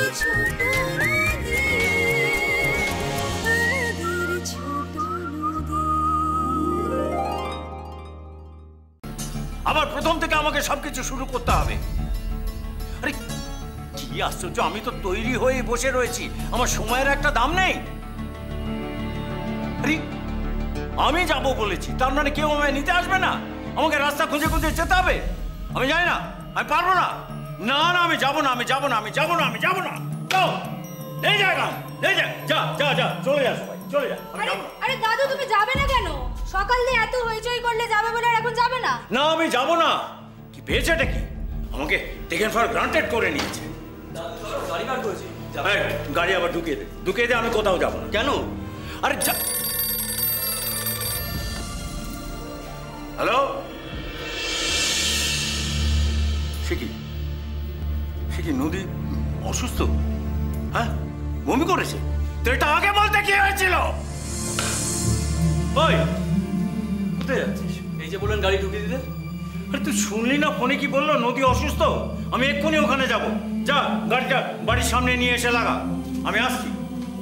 আবার প্রথম থেকে আমাকে সবকিছু শুরু করতে হবে। আরে কি আশ্চর্য, আমি তো তৈরি হয়ে বসে রয়েছি, আমার সময়ের একটা দাম নেই। আরে আমি যাব বলেছি, তার মানে কেউ আমায় নিতে আসবে না? আমাকে রাস্তা খুঁজে খুঁজে যেতে হবে? আমি যাই না, আমি পারবো না। না না, আমি যাবো না, আমি যাবো না, আমি যাবো না, আমি যাবো না। যাও, এই জায়গা, এই যা যা যা যা, চলে যা সবাই, চলে যা। আরে দাদু, তুমি যাবে না কেন? সকাল দিয়ে এত হইচই করলে যাবে বলে, আর এখন যাবে না? না, আমি যাবো না। কি পেয়েছেটা কি? আমাকে টেকেন ফর গ্রান্টেড করে নিয়েছে। গাড়ি বার করেছি, গাড়ি আবার ঢুকিয়ে দে, ঢুকিয়ে দে, আমি কোথাও যাবো না। কেন? আরে হ্যালো, সে কি নদী অসুস্থ? হ্যাঁ, বমি করেছে? তো এটা আগে বলতে কি হয়েছিল? ওই কোথায় যাচ্ছিস? এই যে বললেন গাড়ি ঢুকিয়ে দিতে। আরে তুই শুনলি না ফোনে কি বললো? নদী অসুস্থ, আমি এক্ষুনি ওখানে যাব। যা, গাড়িটা বাড়ির সামনে নিয়ে এসে লাগা, আমি আসছি।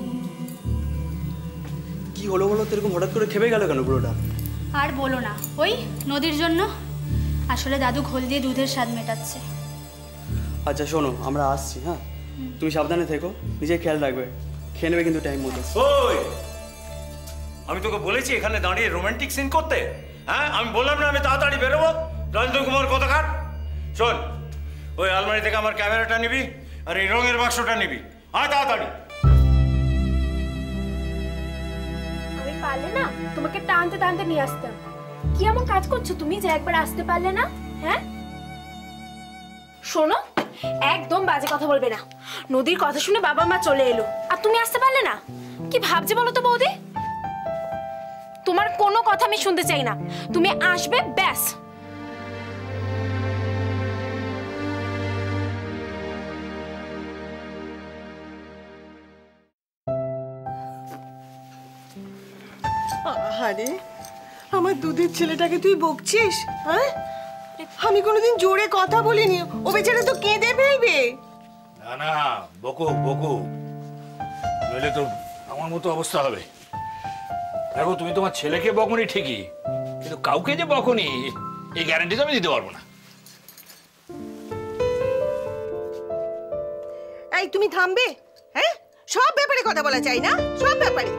কি হলো বলো তো, এরকম হঠাৎ করে খেপে গেল কেন পুরোটা? আর বলো না, ওই নদীর জন্য। আসলে দাদু ঘোল দিয়ে দুধের স্বাদ মেটাচ্ছে। আচ্ছা শোনো, আমরা আসছি। হ্যাঁ, তুমি সাবধানে থেকো, নিজের খেয়াল রাখবে, খেয়ে নেবে কিন্তু টাইম মতো। ওই আমি তোকে বলেছি এখানে দাঁড়িয়ে রোমান্টিক সিন করতে? হ্যাঁ, আমি বললাম না আমি তাড়াতাড়ি বেরোবো? রঞ্জন কুমার কোথাকার? শোন, ওই আলমারি থেকে আমার ক্যামেরাটা নিবি আর এই রঙের বাক্সটা নিবি। আয় তাড়াতাড়ি। আমি পারলে না তোমাকে টানতে টানতে নিয়ে আসতাম। কি এমন কাজ করছো তুমি যে একবার আসতে পারলে না? হ্যাঁ শোনো, একদম বাজে কথা বলবে না। নদীর কথা শুনে বাবা মা চলে এলো আর তুমি আসতে পারলে না? কি ভাবছে বলো তো বৌদি? তোমার কোনো কথা আমি শুনতে চাই না, তুমি আসবে ব্যাস। আরে আমার দুধের ছেলেটাকে তুই বকছিস? হ্যাঁ, আমি কোনোদিন জোরে কথা বলিনি, ও বেচারা তো কেঁদে ফেলবে। না না, বকো বকো, নইলে তো আমার মতো অবস্থা হবে। দেখো, তুমি তোমার ছেলেকে বকনি ঠিকই, কিন্তু কাউকে যে বকনি এই গ্যারান্টি তো আমি দিতে পারবো না। এই তুমি থামবে? হ্যাঁ, সব ব্যাপারে কথা বলা চাই না, সব ব্যাপারে।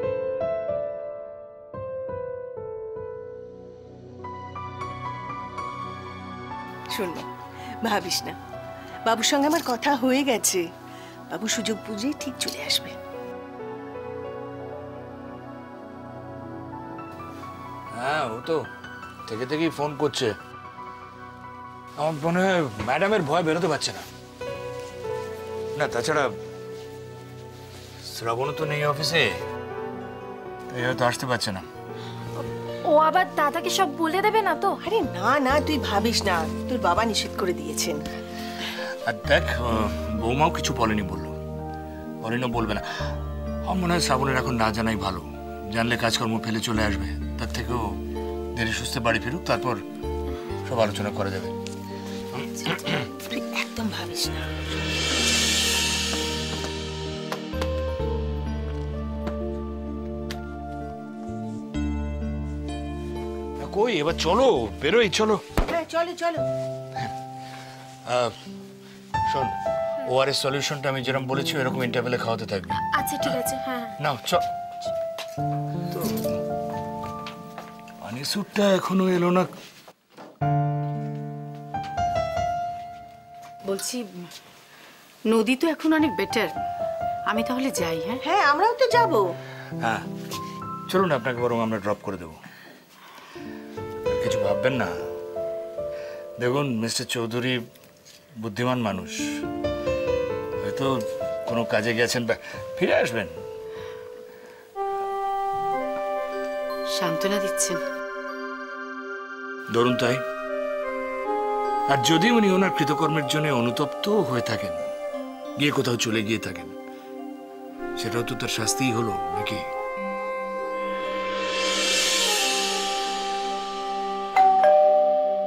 শুনবো, ভাবিস না, বাবুর সঙ্গে আমার কথা হয়ে গেছে। বাবু সুযোগ বুঝে ঠিক চলে আসবে। হ্যাঁ, ও তো থেকে থেকেই ফোন করছে। আমার মনে হয় ম্যাডামের ভয় বেরোতে পারছে না। না, তাছাড়া শ্রাবণও তো নেই অফিসে, এই হয়তো আসতে পারছে না। ও আবার দাদাকে সব বলে দেবে না তো? আরে না না, তুই ভাবিস না, তোর বাবা নিষেধ করে দিয়েছেন। আর দেখ, বৌমাও কিছু বলেনি, বলেনি বলবে না। আমার মনে হয় শ্রাবণের এখন না জানাই ভালো। জানলে কাজকর্ম ফেলে চলে আসবে, তার থেকেও দেরি সুস্থে বাড়ি ফিরুক, তারপর সব আলোচনা করা যাবে। তুই একদম ভাবিস না। কই, এবার চলো, বেরোই, চলো। হ্যাঁ চলো চলো। শোন, ওআরএস সলিউশনটা আমি যেরকম বলেছি এরকম ইন্টারভেলে খাওয়াতে থাকবি। আচ্ছা ঠিক আছে। হ্যাঁ নাও, চ। তো আনিসুরটা এখনো এলো না। বলছি, নদী তো এখন অনেক বেটার, আমি তাহলে যাই। হ্যাঁ হ্যাঁ, আমরাও তো যাবো। হ্যাঁ চলুন, আপনাকে বরং আমরা ড্রপ করে দেবো। কিছু ভাববেন না। দেখুন, মিস্টার চৌধুরী বুদ্ধিমান মানুষ, হয়তো কোনো কাজে গেছেন, ফিরে আসবেন। সান্ত্বনা দিচ্ছেন? ধরুন তাই। আর যদি উনি ওনার কৃতকর্মের জন্য অনুতপ্ত হয়ে থাকেন, গিয়ে কোথাও চলে গিয়ে থাকেন, সেটাও তো তার শাস্তিই হলো নাকি?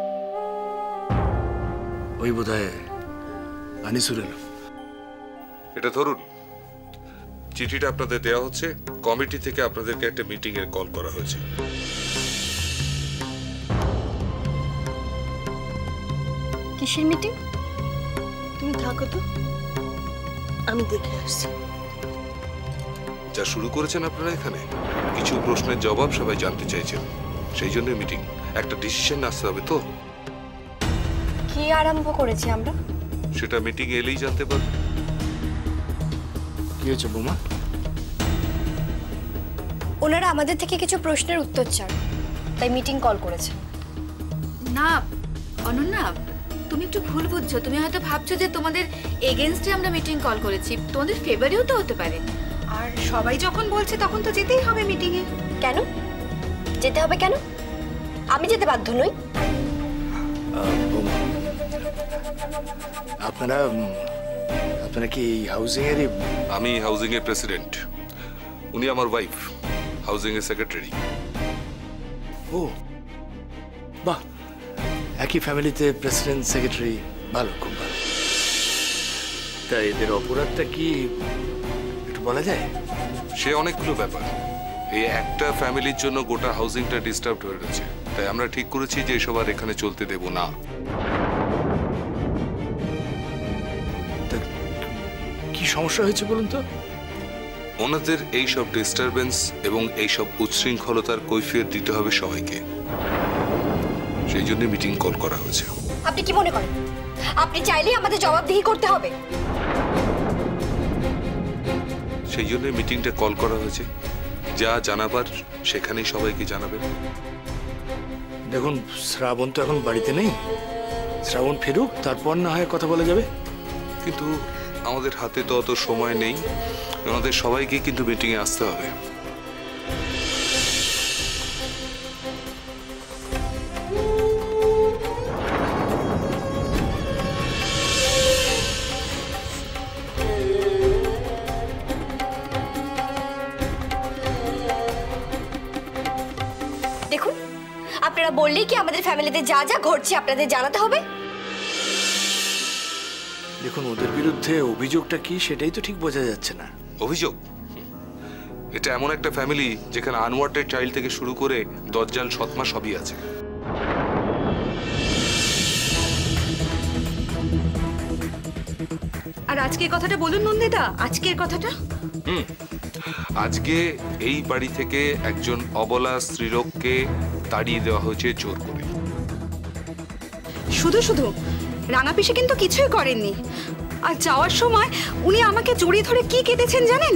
ওই বোধহয় আনিসুর এলো। এটা ধরুন, চিঠিটা আপনাদের দেওয়া হচ্ছে। কমিটি থেকে আপনাদেরকে একটা মিটিং এর কল করা হয়েছে। কিসের মিটিং? তুমি থাকো তো, আমি দেখে আসছি। যা শুরু করেছেন আপনারা এখানে, কিছু প্রশ্নের জবাব সবাই জানতে চাইছেন, সেই জন্য মিটিং। একটা ডিসিশন আসতে হবে তো। কি আরম্ভ করেছি আমরা? সেটা মিটিং এলেই জানতে পারবেন। কি হয়েছে বৌমা? ওনারা আমাদের থেকে কিছু প্রশ্নের উত্তর চান, তাই মিটিং কল করেছে। না অনন্যা, তুমি একটু ভুল বুঝছো। তুমি হয়তো ভাবছো যে তোমাদের এগেইনস্টে আমরা মিটিং কল করেছি। তোমাদের ফেভারেও তো হতে পারে। আর সবাই যখন বলছে তখন তো যেতেই হবে মিটিংয়ে। কেন যেতে হবে? কেন আমি যেতে বাধ্য নই? বৌমা, আপনারা কি হাউজিং এর? আমি হাউজিং এর প্রেসিডেন্ট, উনি আমার ওয়াইফ হাউজিং এর সেক্রেটারি। ও বাহ, একই ফ্যামিলিতে প্রেসিডেন্ট সেক্রেটারি, ভালো, খুব ভালো। তা এদের অপরাধটা কি একটু বলা যায়? সে অনেকগুলো ব্যাপার। এই একটা ফ্যামিলির জন্য গোটা হাউজিংটা ডিস্টার্ব হয়ে রয়েছে, তাই আমরা ঠিক করেছি যে এসব আর এখানে চলতে দেব না। কি সমস্যা হয়েছে বলুন তো? ওনাদের এইসব ডিস্টারবেন্স এবং এইসব উচ্ছৃঙ্খলতার কৈফিয়ত দিতে হবে সবাইকে, সেই জন্য মিটিং কল করা হয়েছে। আপনি কি মনে করেন আপনি চাইলেই আমাদের জবাবদিহি করতে হবে? সেই জন্য মিটিংটা কল করা হয়েছে। যা জানাবার সেখানেই সবাইকে জানাবেন। দেখুন, শ্রাবণ তো এখন বাড়িতে নেই, শ্রাবণ ফেরুক, তারপর না হয় কথা বলা যাবে। কিন্তু আমাদের হাতে তো অত সময় নেই, আমাদের সবাইকে কিন্তু মিটিংয়ে আসতে হবে। দেখুন, আপনারা বললেই কি আমাদের ফ্যামিলিতে যা যা ঘটছে আপনাদের জানাতে হবে? দেখুন, ওদের বিরুদ্ধে অভিযোগটা কি সেটাই তো ঠিক বোঝা যাচ্ছে না। অভিযোগ? এটা এমন একটা ফ্যামিলি যেখানে আনওয়ান্টেড চাইল্ড থেকে শুরু করে দজ্জাল সৎমা সবই আছে। আর আজকের কথাটা বলুন নন্দিতা, আজকের কথাটা। আজকে এই বাড়ি থেকে একজন অবলা স্ত্রীলোককে তাড়িয়ে দেওয়া হয়েছে জোর করে। শুধু শুধু রাঙা পিসে কিন্তু কিছুই করেননি। আর যাওয়ার সময় উনি আমাকে জড়িয়ে ধরে কি কেঁদেছেন জানেন?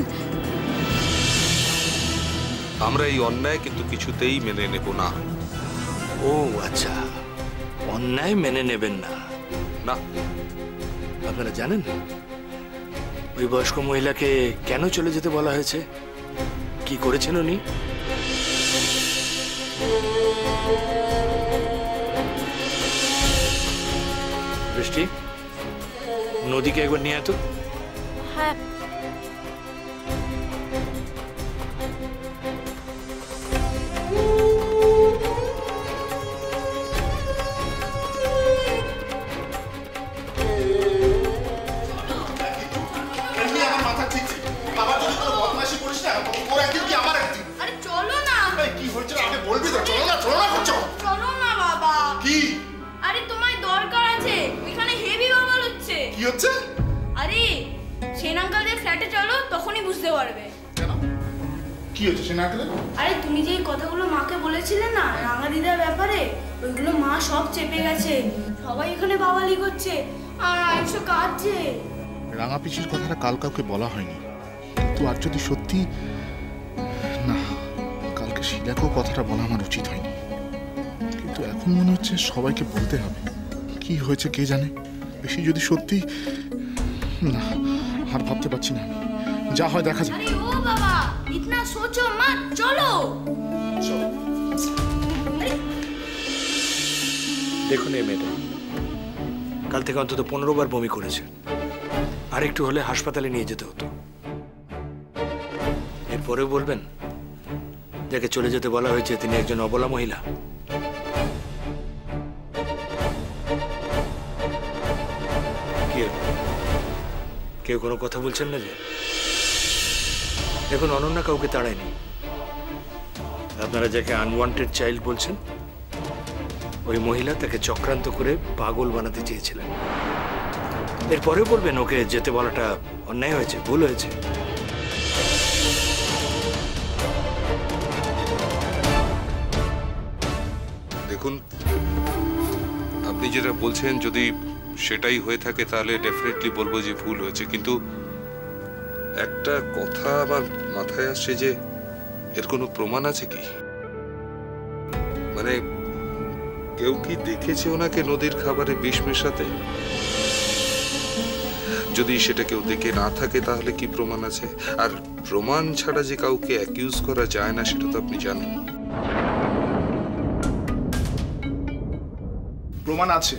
আমরা এই অন্যায় কিন্তু কিছুতেই মেনে নেব না। ও আচ্ছা, অন্যায় মেনে নেবেন না? না। আপনারা জানেন ওই বয়স্ক মহিলাকে কেন চলে যেতে বলা হয়েছে? কি করেছেন উনি? বৃষ্টি, নদীকে একবার নিয়ে তো। হ্যাঁ। আরে তুমি যে কথাগুলো মাকে বলেছিলে না রাঙা দিদার ব্যাপারে, ওইগুলো মা সব চেপে গেছে। সবাই এখানে বাওয়ালি করছে আর আইসো কাঁদছে। রাঙা পিসির কথাটা কাল কাউকে বলা হয়নি, কিন্তু আর যদি সত্যি না, কালকে শিলাকেও কথাটা বলা আমার উচিত হয়নি, কিন্তু এখন মনে হচ্ছে সবাইকে বলতে হবে। কি হয়েছে কে জানে, বেশি যদি সত্যি না, আর ভাবতে পারছি না, যা হয় দেখা যাবে। আরে ও বাবা, ইতনা সোচো মত, চলো। দেখুন এই মেয়েটা কাল থেকে অন্তত 15 বার বমি করেছে, আর একটু হলে হাসপাতালে নিয়ে যেতে হতো। এরপরেও বলবেন যাকে চলে যেতে বলা হয়েছে তিনি একজন অবলা মহিলা? কেউ কোনো কথা বলছেন না যে? দেখুন, অনন্যা কাউকে তাড়ায়নি। আপনারা যাকে আনওয়ান্টেড চাইল্ড বলছেন, ওই মহিলা তাকে চক্রান্ত করে পাগল বানাতে চেয়েছিলেন। এরপরেও বলবেন ওকে যেতে বলাটা অন্যায় হয়েছে, ভুল হয়েছে। দেখুন, আপনি যেটা বলছেন যদি সেটাই হয়ে থাকে তাহলে ডেফিনেটলি বলবো যে ভুল হয়েছে, কিন্তু একটা কথা আমার মাথায় আসছে যে এর কোনো প্রমাণ আছে কি? মানে কেউ কি দেখেছে ওনাকে নদীর খাবারে বিষ মেশাতে? যদি সেটা কেউ দেখে না থাকে তাহলে কি প্রমাণ আছে? আর প্রমাণ ছাড়া যে কাউকে অ্যাকিউজ করা যায় না সেটা তো আপনি জানেন। প্রমাণ আছে।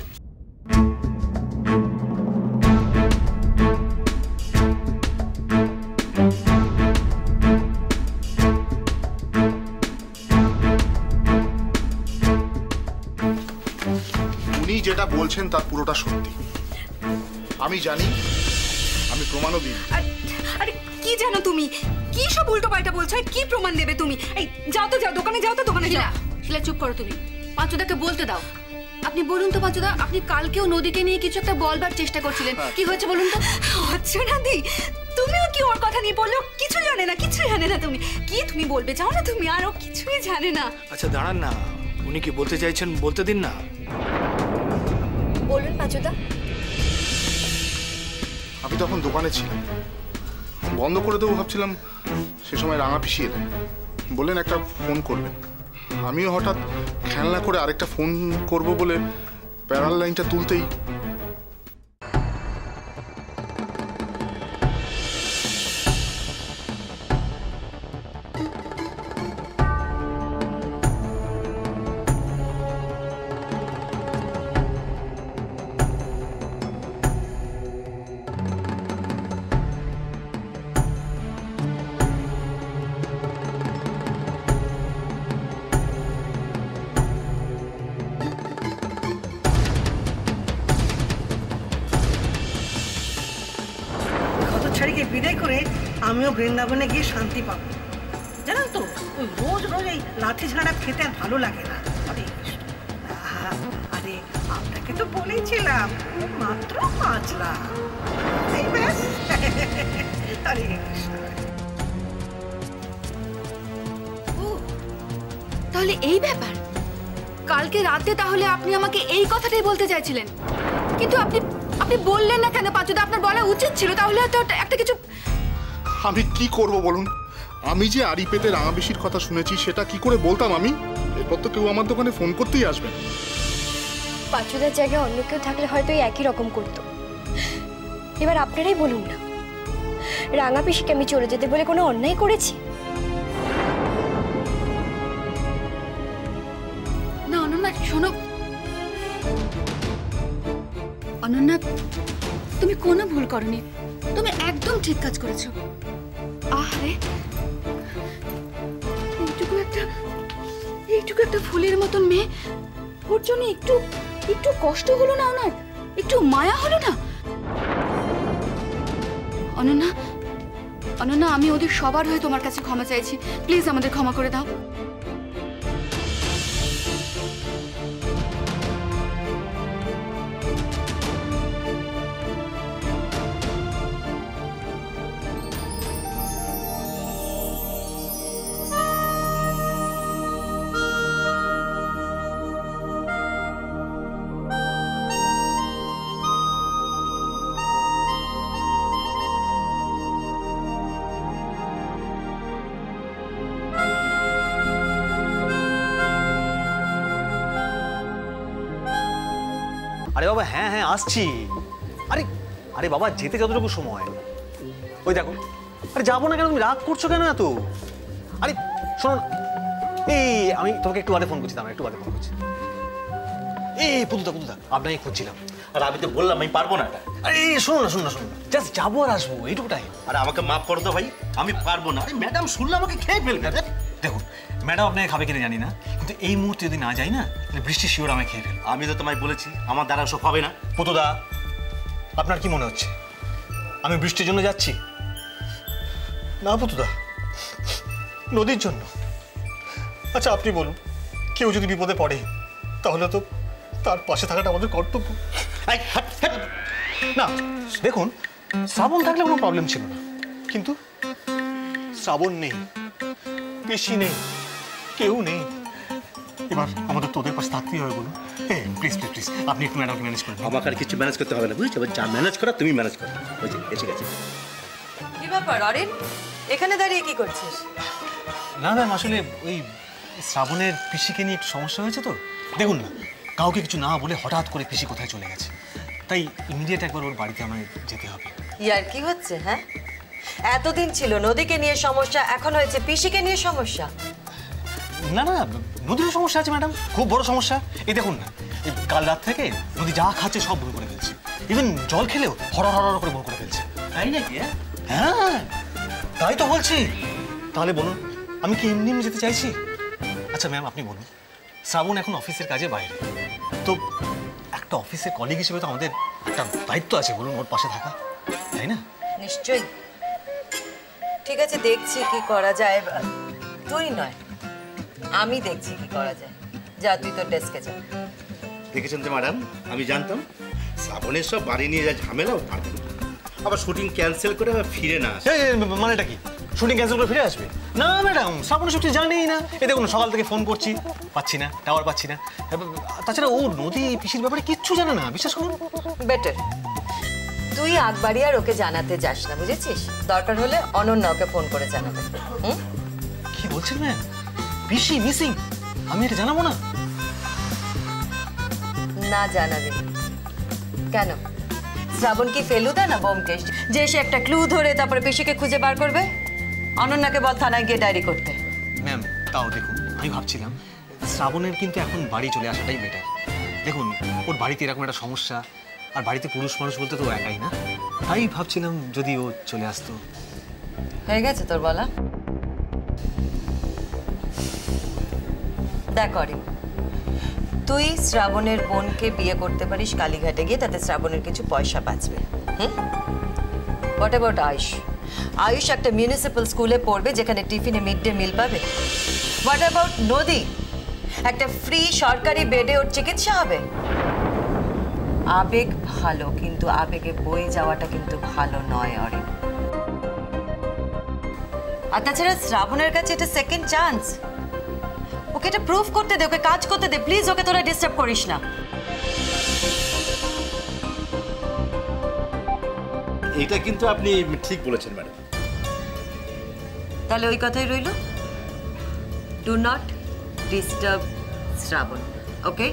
উনি যেটা বলছেন তার পুরোটা সত্যি। আমি জানি, আমি প্রমাণও দিই। আরে কি জানো তুমি? কি সব উল্টো পাল্টা বলছো? কি প্রমাণ দেবে তুমি? এই যাও তো, যাও দোকানে, যাও তো দোকানে যাও। শিলা চুপ করো তুমি। পাঁচুদাকে বলতে দাও। আপনি বলুন তো পাঁচুদা, আপনি কালকেও নদীকে নিয়ে কিছু একটা বলবার চেষ্টা করছিলেন, কি হয়েছে বলুন তো? অর্চনা দি, তুমিও কি ওর কথা নিয়ে বললো? কিছু জানে না, কিছু জানে না। তুমি কি তুমি বলবে চাও না তুমি? আর ও কিছুই জানে না। আচ্ছা দাঁড়ান না, উনি কি বলতে চাইছেন বলতে দিন না। বলুন পাঁচুদা। আমি তখন দোকানে ছিলাম, বন্ধ করে দেবো ভাবছিলাম, সে সময় রাঙা পিসি এলেন, বললেন একটা ফোন করবেন। আমিও হঠাৎ খেলনা করে আরেকটা ফোন করব বলে প্যারাল লাইনটা তুলতেই ছাড়িকে বিদায় করে আমিও বৃন্দাবনে গিয়ে শান্তি পাবো। জানো তো, ওই রোজ রোজ এই লাঠি ঝাড়া খেতে আর ভালো লাগে না। আরে আপনাকে তো বলেছিলাম মাত্র 5 লাখ। এই ব্যাস। হরে কৃষ্ণ। ও তাহলে এই ব্যাপার। কালকে রাতে তাহলে আপনি আমাকে এই কথাটাই বলতে চাইছিলেন, কিন্তু আপনি বললেন না কেন পাঁচুদা? আপনার বলা উচিত ছিল। তাহলে তো একটা কিছু। আমি কি করব বলুন? আমি যে আড়ি পেতে রাঙা পিসির কথা শুনেছি সেটা কি করে বলতাম আমি? এরপর তো কেউ আমার দোকানে ফোন করতেই আসবে। পাঁচুদার জায়গায় অন্য কেউ থাকলে হয়তো এই একই রকম করতো। এবার আপনারাই বলুন না, রাঙা পিসিকে আমি চলে যেতে বলে কোনো অন্যায় করেছি? না অনন্যা শোনো, অনন্যা তুমি কোনো ভুল করনি, তুমি একদম ঠিক কাজ করেছো। আরে এইটুকু একটা ফুলের মতন মেয়ে, ওর জন্য একটু কষ্ট হলো না ওনার? একটু মায়া হলো না? অনন্যা অনন্যা আমি ওদের সবার হয়ে তোমার কাছে ক্ষমা চাইছি, প্লিজ আমাদের ক্ষমা করে দাও। আরে বাবা হ্যাঁ হ্যাঁ আসছি। আরে আরে বাবা যেতে যতটুকু সময়, ওই দেখো। আরে যাবো না কেন? তুমি রাগ করছো কেন এত? আরে শোনো, এই আমি তোমাকে একটু বাদে ফোন করছি, একটু বাদে ফোন করছি। এই পুতুদা আপনাকে খুঁজছিলাম। আর আমি তো বললাম আমি পারবো না। আরে শোনো না জাস্ট যাবো আর আসবো, এইটুকুটাই। আরে আমাকে মাফ করো তো ভাই, আমি পারবো না। আরে ম্যাডাম শুনলে আমাকে খেয়ে ফেলবে। দেখুন ম্যাডাম আপনাকে খাবে কিনে জানি না, কিন্তু এই মুহূর্তে যদি না যাই না তাহলে বৃষ্টি শিওর আমায় খেয়ে ফেলবে। আমি তো তোমায় বলেছি আমার দ্বারা সব হবে না। পুতুদা আপনার কি মনে হচ্ছে? আমি বৃষ্টির জন্য যাচ্ছি? না পুতুদা, নদীর জন্য। আচ্ছা আপনি বলুন, কেউ যদি বিপদে পড়ে তাহলে তো তার পাশে থাকাটা আমাদের কর্তব্য। না দেখুন, শ্রাবণ থাকলে কোনো প্রবলেম ছিল না, কিন্তু শ্রাবণ নেই, পিসি নেই, কেউ নেই। এবার আমাদের তোদের পাশে থাকতেই হবে। বলুন প্লিজ প্লিজ প্লিজ, আপনি একটু ম্যাডামকে ম্যানেজ করবেন। আমাকে আর কিছু ম্যানেজ করতে হবে না, বুঝছো? যা ম্যানেজ করা তুমি ম্যানেজ করো। ওই যে এসে গেছে। কি ব্যাপার অরিন, এখানে দাঁড়িয়ে কি করছিস? না ম্যাম, আসলে ওই শ্রাবণের পিসিকে নিয়ে একটু সমস্যা হয়েছে তো। দেখুন না, কাউকে কিছু না বলে হঠাৎ করে পিসি কোথায় চলে গেছে, তাই ইমিডিয়েট একবার ওর বাড়িতে আমায় যেতে হবে। ইয়ার কি হচ্ছে? হ্যাঁ, এতদিন ছিল নদীকে নিয়ে সমস্যা, এখন হয়েছে পিসিকে নিয়ে সমস্যা। না না, নদীরও সমস্যা আছে ম্যাডাম, খুব বড় সমস্যা। এই দেখুন না, এই কাল রাত থেকে নদী যা খাচ্ছে সব বমি করে ফেলছে, ইভেন জল খেলেও হরর হরর করে বমি করে ফেলছে। তাই নাকি? হ্যাঁ তাই তো বলছি। তাহলে বলুন, আমি কি এমনি যেতে চাইছি? আচ্ছা ম্যাম আপনি বলুন, শ্রাবণ এখন অফিসের কাজে বাইরে, তো একটা অফিসের কলিগ হিসেবে তো আমাদের একটা দায়িত্ব আছে, বলুন, ওর পাশে থাকা, তাই না? নিশ্চয়ই। ঠিক আছে, দেখছি কি করা যায়। তুই নয়, আমি দেখছি কি করা যায়। যা তুই তোর ডেস্কে যা। দেখেছেন তো ম্যাডাম, আমি জানতাম শ্রাবণের সব বাড়ি নিয়ে যা ঝামেলা, ও পারবে না। আবার শুটিং ক্যান্সেল করে আবার ফিরে না আসে। মানেটা কি? শুটিং ক্যান্সেল করে ফিরে আসবে? না ম্যাডাম, শ্রাবণের সত্যি জানেই না। এই দেখুন, সকাল থেকে ফোন করছি, পাচ্ছি না, টাওয়ার পাচ্ছি না। তাছাড়া ও নদী পিসির ব্যাপারে কিচ্ছু জানে না, বিশ্বাস করুন। বেটার তুই আগ বাড়ি আর ওকে জানাতে যাস না, বুঝেছিস? দরকার হলে অনন্যা ওকে ফোন করে জানাবে। কি বলছেন ম্যাম? পিসি মিসিং? আমি এটা জানাবো না? না জানাবে কেন? শ্রাবণ কি ফেলুদা না ব্যোমকেশ যে সে একটা ক্লু ধরে তারপরে পিসিকে খুঁজে বার করবে? অনন্যাকে বল থানায় গিয়ে ডায়েরি করতে। ম্যাম তাও দেখুন, আমি ভাবছিলাম শ্রাবণের কিন্তু এখন বাড়ি চলে আসাটাই বেটার। দেখুন, ওর বাড়িতে এরকম একটা সমস্যা, আর বাড়িতে পুরুষ মানুষ বলতে তো একাই না, তাই ভাবছিলাম যদি ও চলে আসতো। হয়ে গেছে তোর বলা? দেখ অরিন, তুই শ্রাবণের বোনকে বিয়ে করতে পারিস কালীঘাটে গিয়ে, তাতে শ্রাবণের কিছু পয়সা বাঁচবে। What about Ayush? আয়ুষ একটা মিউনিসিপ্যাল স্কুলে পড়বে যেখানে টিফিনে মিড ডে মিল পাবে। হোয়াট অ্যাবাউট নদী? একটা ফ্রি সরকারি বেডে ওর চিকিৎসা হবে। আবেগ ভালো, কিন্তু আবেগে বয়ে যাওয়াটা কিন্তু ভালো নয় অরিন। আর তাছাড়া শ্রাবণের কাছে এটা সেকেন্ড চান্স, ওকে এটা প্রুফ করতে দে, ওকে কাজ করতে দে। প্লিজ ওকে তোরা ডিস্টার্ব করিস না। এটা কিন্তু আপনি ঠিক বলেছেন ম্যাডাম। তাহলে ওই কথাই রইল, do not disturb Shrabon, okay?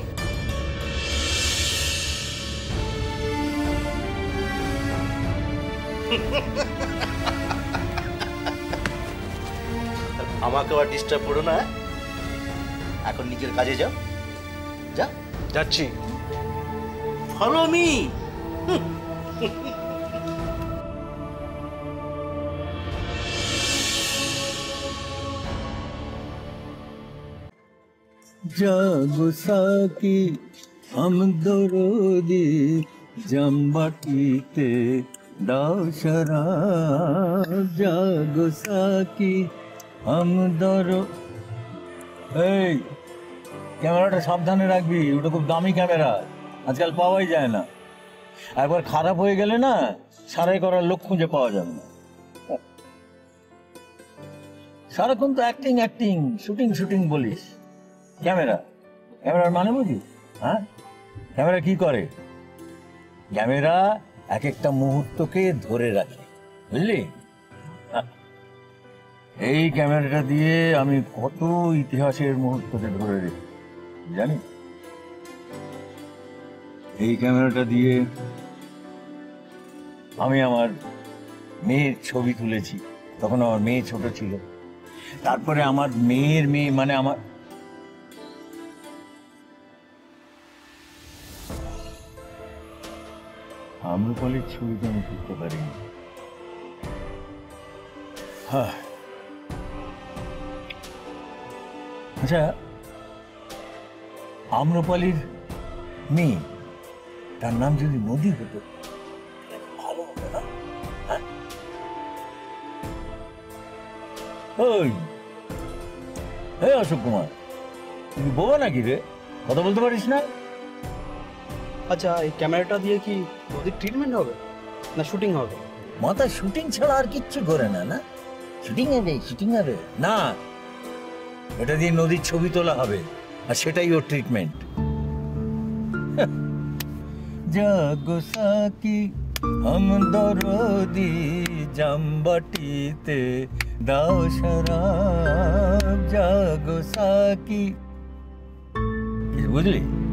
আমাকে আর ডিস্টার্ব করো না, এখন নিজের কাজে যাও। যা। যাচ্ছি। Follow me. জাগো সাকি हम দরদি জম্বাটিতে দাও শরাব, জাগো সাকি हम দর। এই ক্যামেরাটা সাবধানে রাখবি, ওটা খুব দামি ক্যামেরা, আজকাল পাওয়াই যায় না। একবার খারাপ হয়ে গেলে না, সারাই করার লোক খুঁজে পাওয়া যাবে না। সারাক্ষণ তো অ্যাক্টিং অ্যাক্টিং, শুটিং শুটিং বলিস। ক্যামেরার মানে বুঝিস? হ্যাঁ, ক্যামেরা কি করে? ক্যামেরা এক একটা মুহূর্তকে ধরে রাখে, বুঝলি? এই ক্যামেরাটা দিয়ে আমি কত ইতিহাসের মুহূর্তকে ধরে রেখেছি জানি। এই ক্যামেরাটা দিয়ে আমি আমার মেয়ের ছবি তুলেছি, তখন আমার মেয়ে ছোট ছিল। তারপরে আমার মেয়ের মেয়ে, মানে আমার আম্রপালির ছবিটা আমি তুলতে পারিনি। হ্যাঁ, আচ্ছা, আম্রপালির মেয়ে, তার নাম যদি নদী হতো ভালো হতো না? ওই এই অশোক কুমার, তুমি বোবা নাকি রে? কথা বলতে পারিস না? আচ্ছা, এই ক্যামেরাটা দিয়ে কি নদীর ট্রিটমেন্ট হবে না শুটিং হবে? মাথায় শুটিং ছাড়া আর কিচ্ছু করে না, না শুটিং হবে না, এটা দিয়ে নদীর ছবি তোলা হবে, আর সেটাই ওর ট্রিটমেন্ট। জাগো সাকি হাম দরদি জামবাটিতে দাও শরাব, জাগো সাকি, বুঝলি?